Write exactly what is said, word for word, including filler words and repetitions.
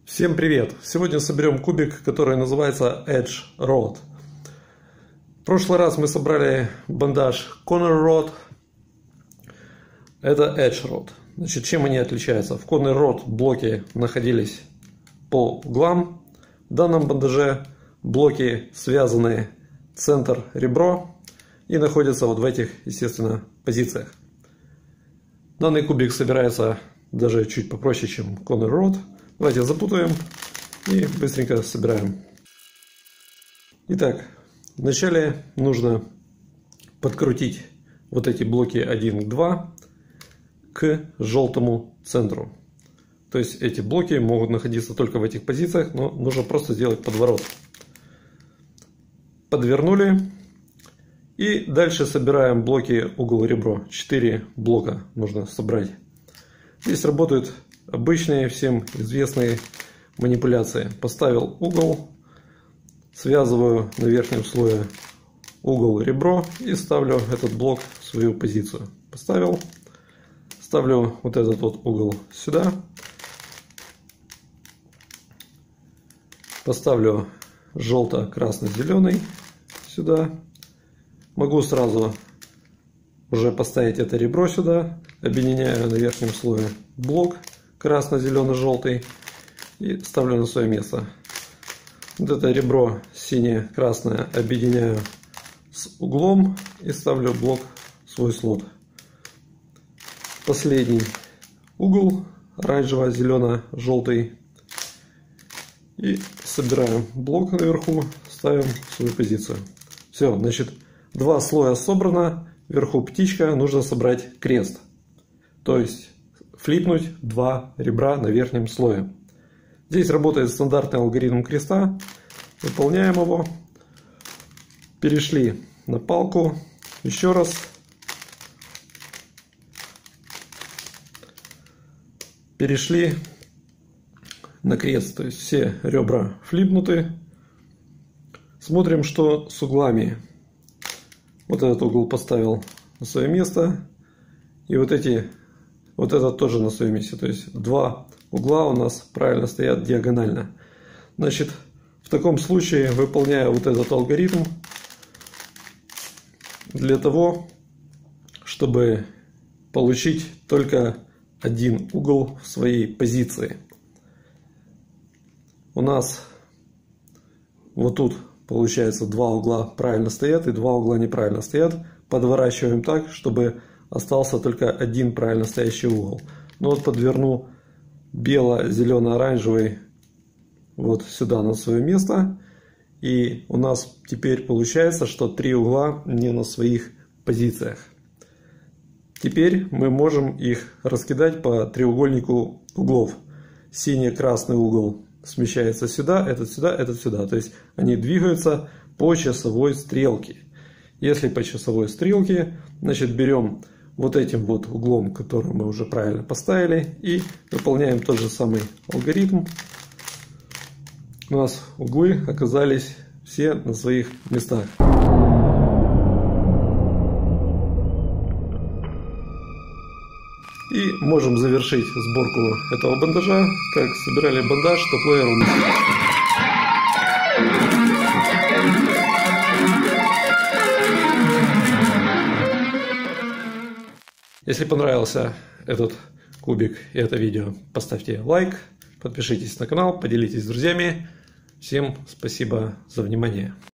Всем привет! Сегодня соберем кубик, который называется Edge Rod. В прошлый раз мы собрали бандаж Corner Rod. Это Edge Rod. Значит, чем они отличаются? В Corner Rod блоки находились по углам. В данном бандаже блоки связаны центр-ребро и находятся вот в этих, естественно, позициях. Данный кубик собирается даже чуть попроще, чем Corner Rod. Давайте запутаем и быстренько собираем. Итак, вначале нужно подкрутить вот эти блоки один к два к желтому центру. То есть эти блоки могут находиться только в этих позициях, но нужно просто сделать подворот. Подвернули. И дальше собираем блоки угол-ребро. четыре блока нужно собрать. Здесь работают обычные, всем известные манипуляции. Поставил угол, связываю на верхнем слое угол-ребро и ставлю этот блок в свою позицию. Поставил, ставлю вот этот вот угол сюда, поставлю желто-красно-зеленый сюда. Могу сразу уже поставить это ребро сюда, объединяю на верхнем слое блок красно-зелено-желтый и ставлю на свое место. Вот это ребро синее-красное объединяю с углом и ставлю блок в свой слот. Последний угол оранжево-зелено-желтый и собираем блок наверху, ставим в свою позицию. Все, значит, два слоя собрано, вверху птичка, нужно собрать крест. То есть флипнуть два ребра на верхнем слое. Здесь работает стандартный алгоритм креста. Выполняем его. Перешли на палку. Еще раз. Перешли на крест. То есть все ребра флипнуты. Смотрим, что с углами. Вот этот угол поставил на свое место. И вот эти, вот этот тоже на своем месте. То есть два угла у нас правильно стоят диагонально. Значит, в таком случае выполняю вот этот алгоритм для того, чтобы получить только один угол в своей позиции. У нас вот тут получается два угла правильно стоят и два угла неправильно стоят. Подворачиваем так, чтобы остался только один правильно стоящий угол. Ну вот подверну бело-зелено-оранжевый вот сюда на свое место. И у нас теперь получается, что три угла не на своих позициях. Теперь мы можем их раскидать по треугольнику углов. Синий-красный угол смещается сюда, этот сюда, этот сюда. То есть они двигаются по часовой стрелке. Если по часовой стрелке, значит берем вот этим вот углом, который мы уже правильно поставили, и выполняем тот же самый алгоритм. У нас углы оказались все на своих местах. И можем завершить сборку этого бандажа, как собирали бандаж топ-лейером. Если понравился этот кубик и это видео, поставьте лайк, подпишитесь на канал, поделитесь с друзьями. Всем спасибо за внимание.